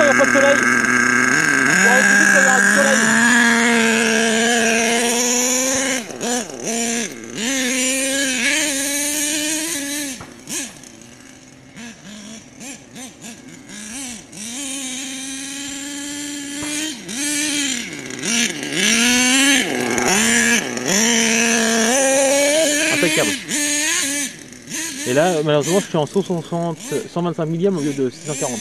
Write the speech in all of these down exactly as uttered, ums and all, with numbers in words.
il n'y a pas de soleil. On va éviter qu'il y a du soleil. Impeccable. Et là, malheureusement, je suis en cent soixante, cent vingt-cinq millième au lieu de six cent quarante.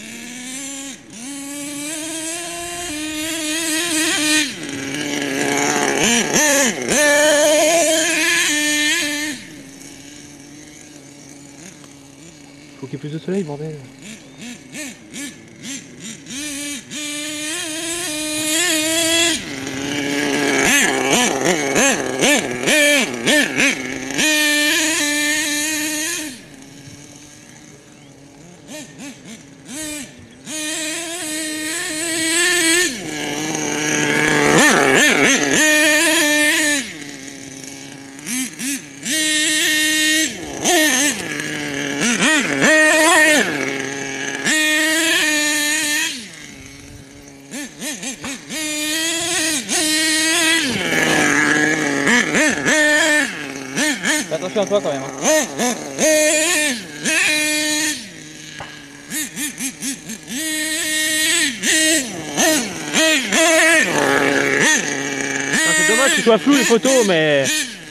Faut qu'il y ait plus de soleil, bordel. Fais attention à toi quand même. Hein. C'est dommage qu'il soit flou les photos, mais...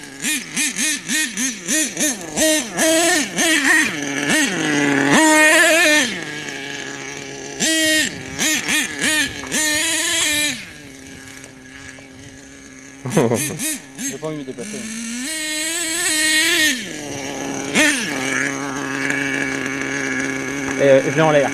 J'ai pas envie de me déplacer. Et euh, je l'ai en l'air.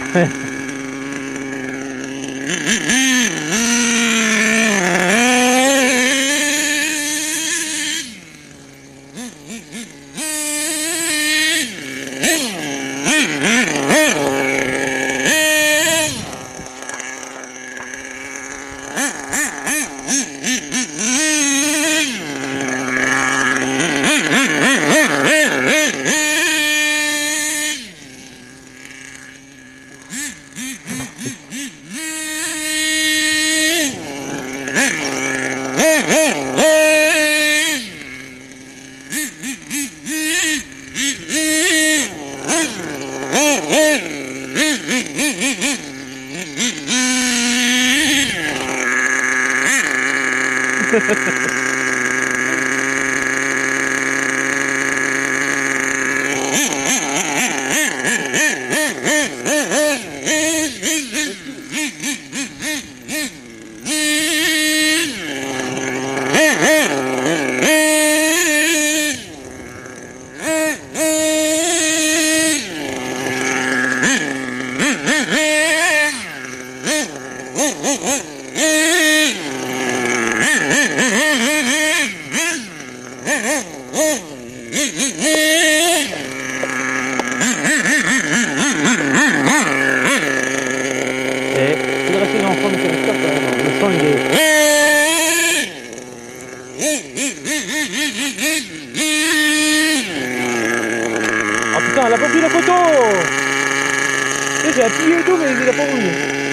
Ah putain, elle a pas pris la photo. J'ai appuyé et tout, mais il a pas voulu.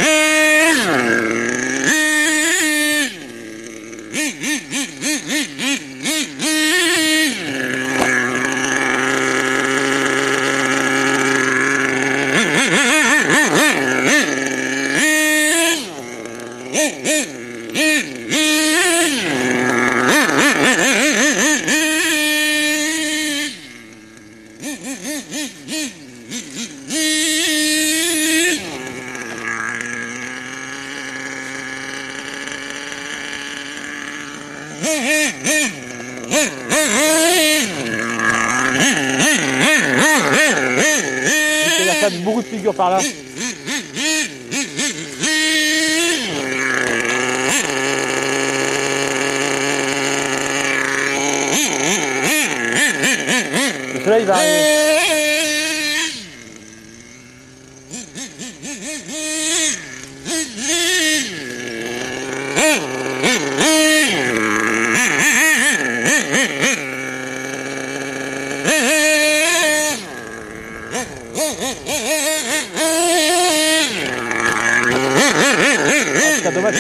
Il y a beaucoup de figures par là. Le soleil va arriver. dommage.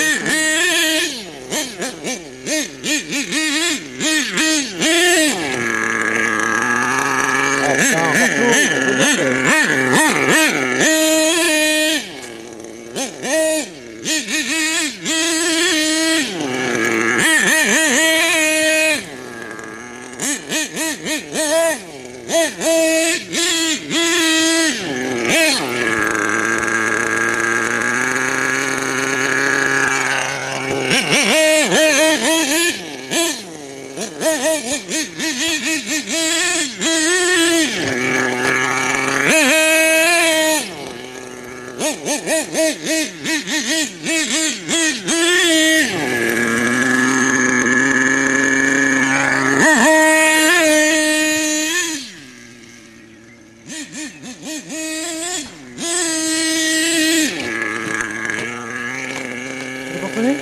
Ah putain, encore flou. Vous comprenez?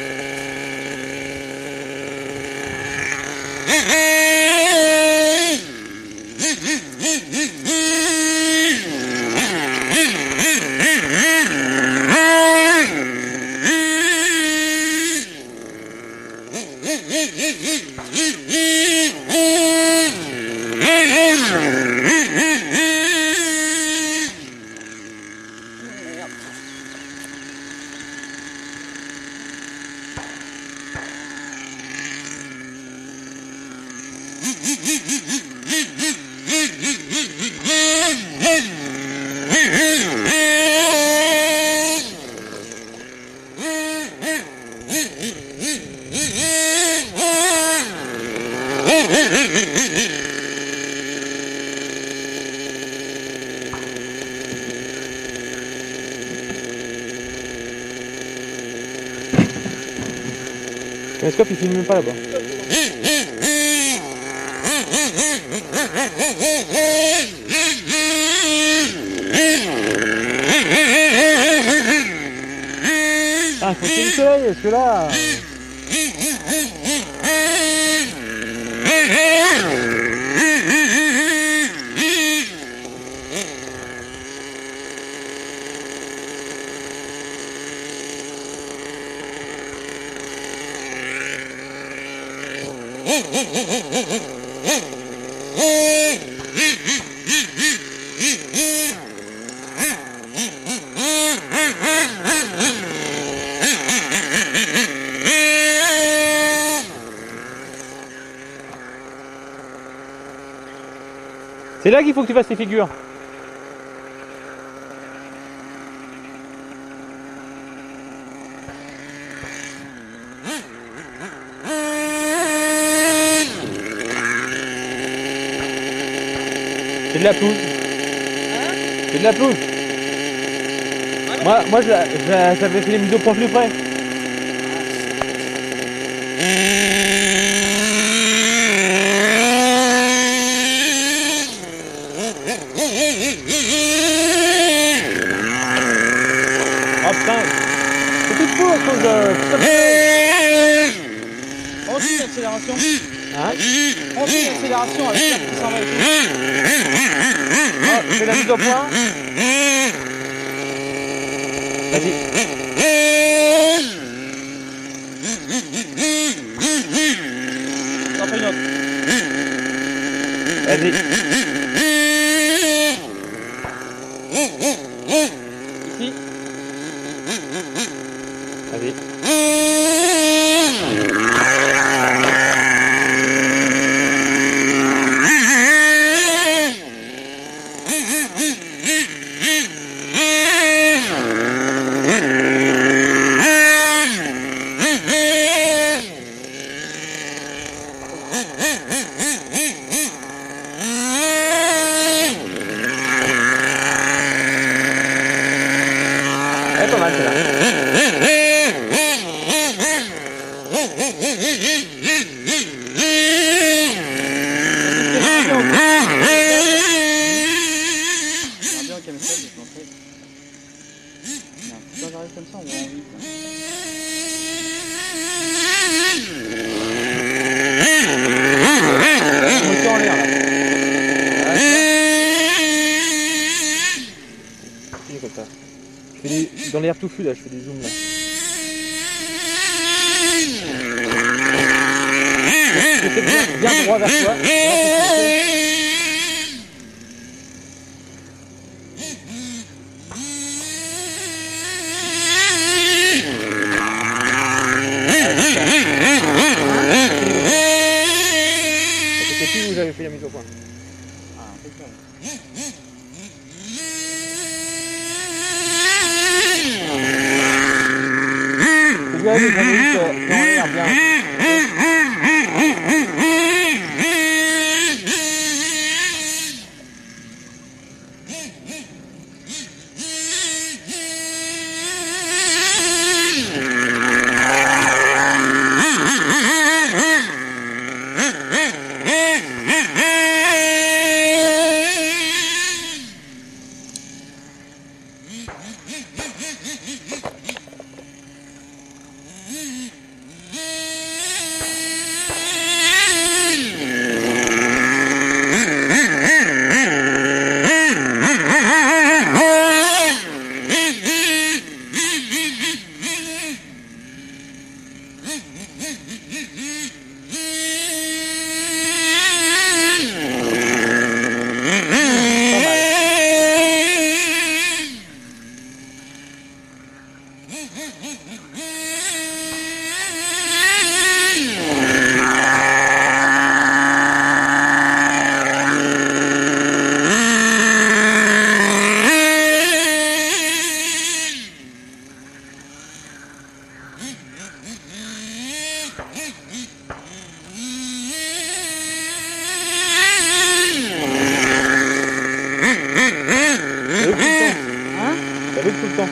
Le scope il filme même pas là-bas. Ah, faut qu'il y ait du soleil, parce que là... C'est là qu'il faut que tu fasses tes figures. C'est de la pelouse. C'est de la pelouse. Moi, moi je, je, j'avais fait les mises au point plus près. Oh putain, c'est tout fou à cause de... Prends aussi l'accélération. Hein? Prends aussi l'accélération avec la qui s'en va et tout. Oh, je fais la mise au point. Vas-y. T'en fais une autre. Vas-y. Ici. Vas-y. Elle est pas mal celle-là. Comme ça, on va en vite. Moteur en l'air là. Comme ça. Je fais des... Dans l'air touffu là, je fais des zooms là. c'est bien, bien droit vers toi. C'était plus où j'avais fait la mise au point. Ah, impeccable. Vous avez vu, j'avais vu que en l'air bien. Hein? Ça veut tout le temps.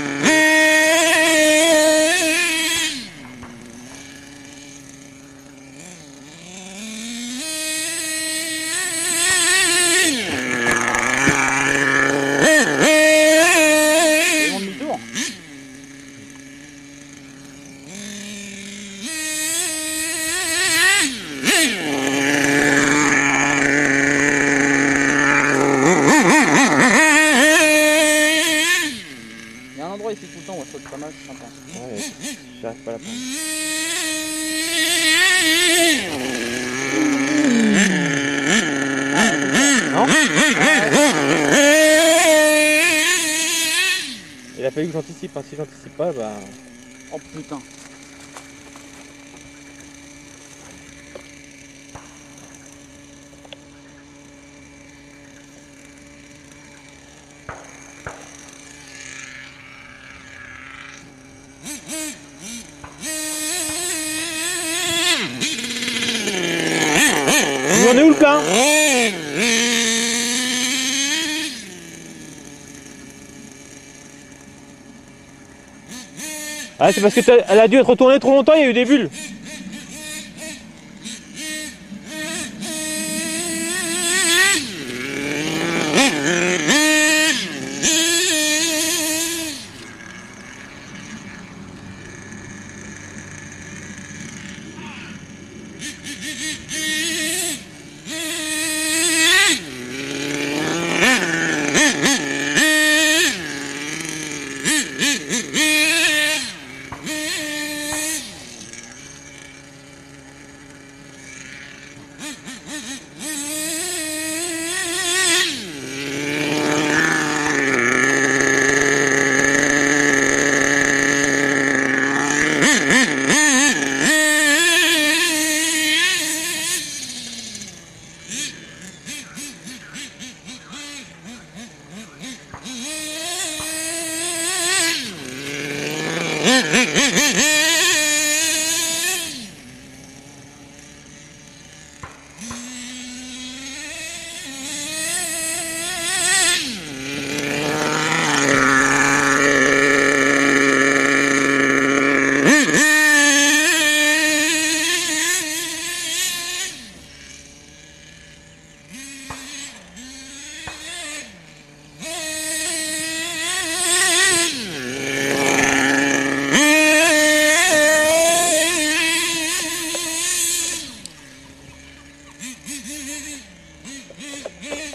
C'est mon demi-tour. Il y a un endroit ici tout le temps où je saute pas mal, c'est sympa. Ouais, j'arrive pas à la prendre. Non? Il a fallu que j'anticipe, hein. Si j'anticipe pas, bah... Oh putain. Il en est où le plein? Ah, c'est parce que t'as- elle a dû être retournée trop longtemps, il y a eu des bulles.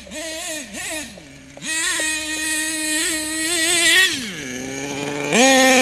Mm-hmm.